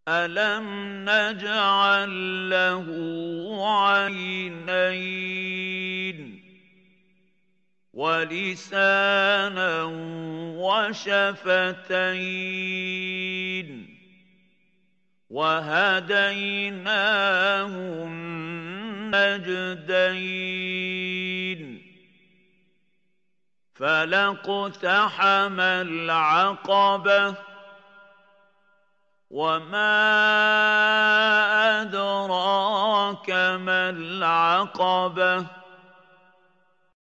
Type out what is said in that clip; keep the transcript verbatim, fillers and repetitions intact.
أَلَمْ نَجْعَل لَّهُ عَيْنَيْنِ وَلِسَانًا وَشَفَتَيْنِ وَهَدَيْنَاهُ النَّجْدَيْنِ فَلَاقْتَحَمَ الْعَقَبَةَ وَمَا أَدْرَاكَ مَا الْعَقَبَةُ